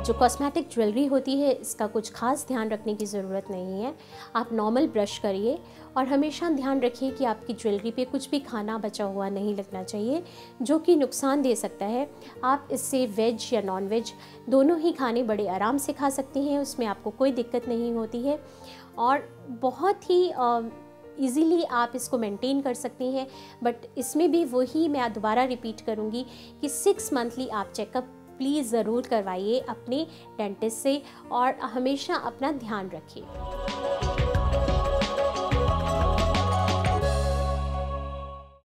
जो cosmetic jewellery होती है इसका कुछ खास ध्यान रखने की ज़रूरत नहीं है। आप नॉर्मल ब्रश करिए और हमेशा ध्यान रखिए कि आपकी ज्वेलरी पे कुछ भी खाना बचा हुआ नहीं लगना चाहिए जो कि नुकसान दे सकता है। आप इससे वेज या नॉन वेज दोनों ही खाने बड़े आराम से खा सकती हैं, उसमें आपको कोई दिक्कत नहीं होती है और बहुत ही ईज़िली आप इसको मेंटेन कर सकती हैं। बट इसमें भी वही मैं दोबारा रिपीट करूँगी कि 6 मंथली आप चेकअप प्लीज़ ज़रूर करवाइए अपने डेंटिस्ट से और हमेशा अपना ध्यान रखिए।